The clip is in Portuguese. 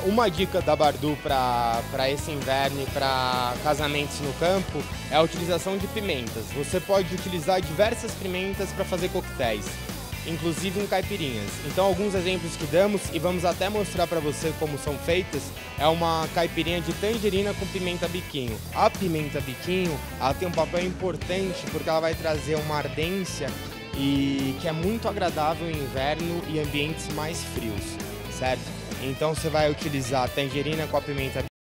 Uma dica da Bardu para esse inverno e para casamentos no campo é a utilização de pimentas. Você pode utilizar diversas pimentas para fazer coquetéis, inclusive em caipirinhas. Então, alguns exemplos que damos, e vamos até mostrar para você como são feitas, é uma caipirinha de tangerina com pimenta biquinho. A pimenta biquinho, ela tem um papel importante porque ela vai trazer uma ardência e que é muito agradável em inverno e ambientes mais frios, certo? Então você vai utilizar a tangerina com a pimenta